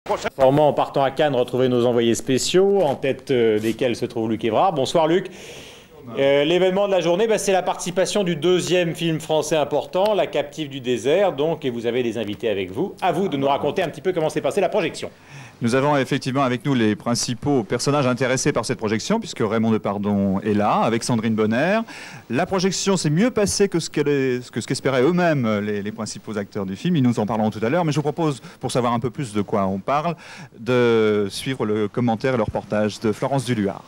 Formant en partant à Cannes, retrouver nos envoyés spéciaux, en tête desquels se trouve Luc Évrard. Bonsoir Luc. L'événement de la journée, c'est la participation du deuxième film français important, La Captive du désert, donc, et vous avez des invités avec vous. À vous de nous raconter un petit peu comment s'est passée la projection. Nous avons effectivement avec nous les principaux personnages intéressés par cette projection, puisque Raymond Depardon est là, avec Sandrine Bonnaire. La projection s'est mieux passée que ce qu'espéraient eux-mêmes les principaux acteurs du film. Ils nous en parleront tout à l'heure, mais je vous propose, pour savoir un peu plus de quoi on parle, de suivre le commentaire et le reportage de Florence Duluard.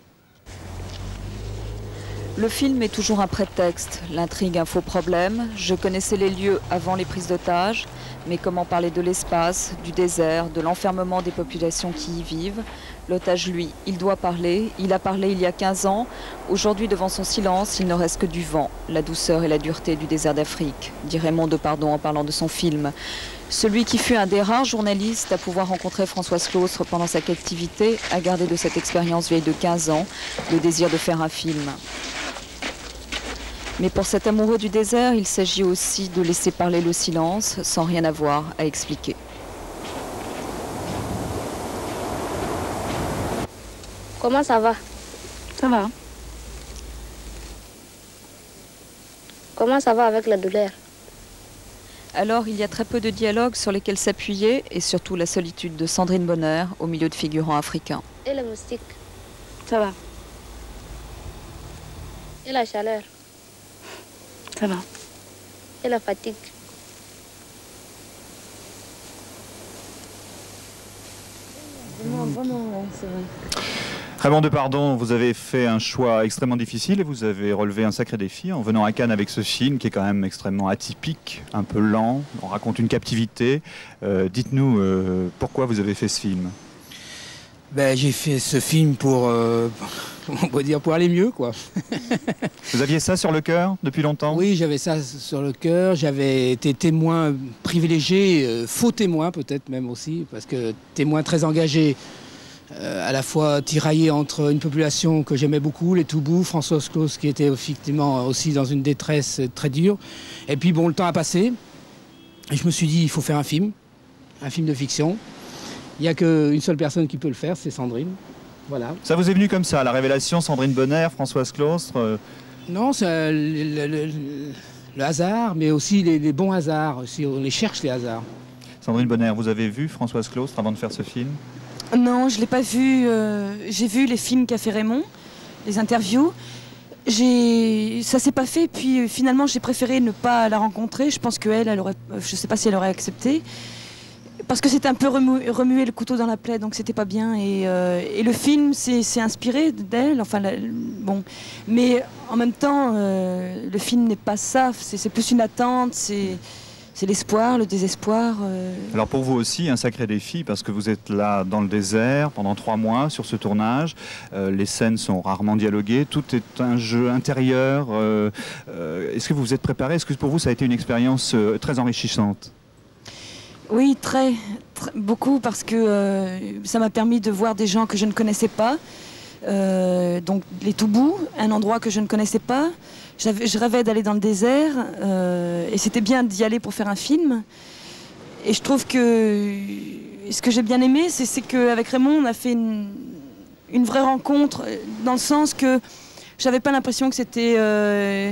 Le film est toujours un prétexte, l'intrigue un faux problème. Je connaissais les lieux avant les prises d'otages, mais comment parler de l'espace, du désert, de l'enfermement des populations qui y vivent? L'otage, lui, il doit parler. Il a parlé il y a 15 ans. Aujourd'hui, devant son silence, il ne reste que du vent, la douceur et la dureté du désert d'Afrique, dit Raymond Depardon en parlant de son film. Celui qui fut un des rares journalistes à pouvoir rencontrer Françoise Claustre pendant sa captivité a gardé de cette expérience vieille de 15 ans le désir de faire un film. Mais pour cet amoureux du désert, il s'agit aussi de laisser parler le silence sans rien avoir à expliquer. Comment ça va? Ça va. Comment ça va avec la douleur? Alors, il y a très peu de dialogues sur lesquels s'appuyer et surtout la solitude de Sandrine Bonnaire au milieu de figurants africains. Et les moustiques? Ça va. Et la chaleur? Ça va. Et la fatigue? Vraiment, c'est vrai. Raymond Depardon, vous avez fait un choix extrêmement difficile et vous avez relevé un sacré défi en venant à Cannes avec ce film qui est quand même extrêmement atypique, un peu lent, on raconte une captivité. Dites-nous pourquoi vous avez fait ce film. J'ai fait ce film pour, on peut dire, pour aller mieux, quoi. Vous aviez ça sur le cœur depuis longtemps? Oui, j'avais ça sur le cœur. J'avais été témoin privilégié, faux témoin peut-être même aussi, parce que témoin très engagé, à la fois tiraillé entre une population que j'aimais beaucoup, les Toubous, Françoise Claustre qui était effectivement aussi dans une détresse très dure. Et puis bon, le temps a passé, et je me suis dit, il faut faire un film de fiction. Il n'y a qu'une seule personne qui peut le faire, c'est Sandrine. Voilà. Ça vous est venu comme ça, la révélation, Sandrine Bonnaire, Françoise Claustre Non, c'est le hasard, mais aussi les bons hasards. Aussi, on les cherche, les hasards. Sandrine Bonnaire, vous avez vu Françoise Claustre avant de faire ce film? Non, je ne l'ai pas vu. J'ai vu les films qu'a fait Raymond, les interviews. Ça s'est pas fait, puis finalement j'ai préféré ne pas la rencontrer. Je pense qu'elle, je ne sais pas si elle aurait accepté. Parce que c'était un peu remuer le couteau dans la plaie, donc c'était pas bien. Et le film s'est inspiré d'elle, enfin, bon. Mais en même temps, le film n'est pas ça, c'est plus une attente, c'est l'espoir, le désespoir. Alors pour vous aussi, un sacré défi, parce que vous êtes là dans le désert pendant 3 mois sur ce tournage. Les scènes sont rarement dialoguées, tout est un jeu intérieur. Est-ce que vous vous êtes préparé? Est-ce que pour vous ça a été une expérience très enrichissante? Oui, beaucoup, parce que ça m'a permis de voir des gens que je ne connaissais pas. Donc les Toubous, un endroit que je ne connaissais pas. Je rêvais d'aller dans le désert et c'était bien d'y aller pour faire un film. Et je trouve que ce que j'ai bien aimé, c'est qu'avec Raymond, on a fait une vraie rencontre, dans le sens que j'avais pas l'impression que c'était...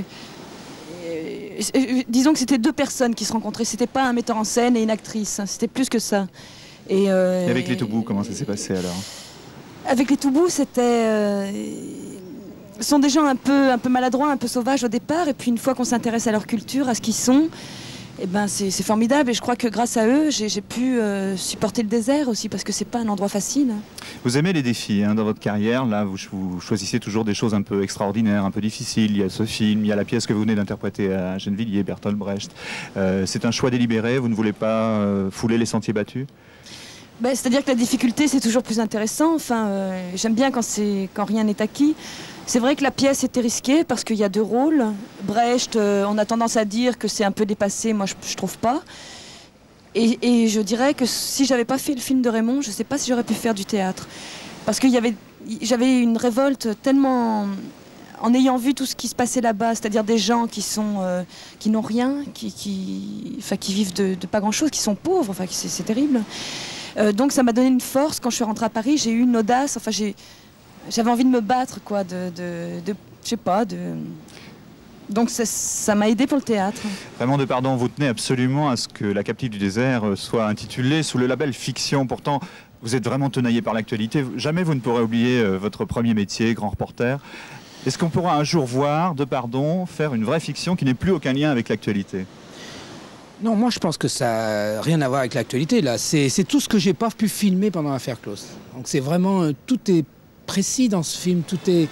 disons que c'était 2 personnes qui se rencontraient, c'était pas un metteur en scène et une actrice, c'était plus que ça. Et avec les Toubous, comment ça s'est passé alors? Avec les Toubous, ce sont des gens un peu maladroits, un peu sauvages au départ, et puis une fois qu'on s'intéresse à leur culture, à ce qu'ils sont, eh ben c'est formidable. Et je crois que grâce à eux, j'ai pu supporter le désert aussi, parce que c'est pas un endroit facile. Vous aimez les défis dans votre carrière, là vous choisissez toujours des choses un peu extraordinaires, un peu difficiles. Il y a ce film, il y a la pièce que vous venez d'interpréter à Gennevilliers, Bertolt Brecht. C'est un choix délibéré, vous ne voulez pas fouler les sentiers battus? C'est-à-dire que la difficulté, c'est toujours plus intéressant. Enfin, j'aime bien quand rien n'est acquis. C'est vrai que la pièce était risquée parce qu'il y a 2 rôles. Brecht, on a tendance à dire que c'est un peu dépassé, moi je trouve pas. Et je dirais que si j'avais pas fait le film de Raymond, je sais pas si j'aurais pu faire du théâtre. Parce que j'avais une révolte tellement... En ayant vu tout ce qui se passait là-bas, c'est-à-dire des gens qui n'ont rien, qui vivent de pas grand-chose, qui sont pauvres, enfin c'est terrible. Donc ça m'a donné une force. Quand je suis rentrée à Paris, j'ai eu une audace. Enfin, j'avais envie de me battre, quoi. Je sais pas. Donc ça m'a aidé pour le théâtre. Raymond Depardon, vous tenez absolument à ce que La captive du désert soit intitulée sous le label fiction. Pourtant, vous êtes vraiment tenaillé par l'actualité. Jamais vous ne pourrez oublier votre premier métier, grand reporter. Est-ce qu'on pourra un jour voir Depardon faire une vraie fiction qui n'ait plus aucun lien avec l'actualité? Non, moi je pense que ça n'a rien à voir avec l'actualité. Là, c'est tout ce que j'ai pas pu filmer pendant l'affaire Claus. Donc c'est vraiment tout est précis dans ce film. Tout est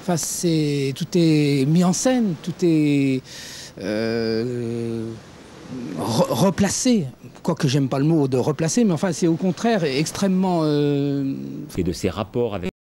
mis en scène. Tout est replacé. Quoique j'aime pas le mot de replacer, mais enfin c'est au contraire extrêmement. Et de ses rapports avec